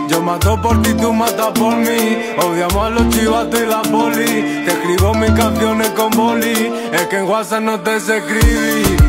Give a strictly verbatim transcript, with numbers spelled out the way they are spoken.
Yo mato por ti, tú matas por mí. Odiamos a los chivatos y la poli. Te escribo mis canciones con boli. Es que en WhatsApp no te sé escribir.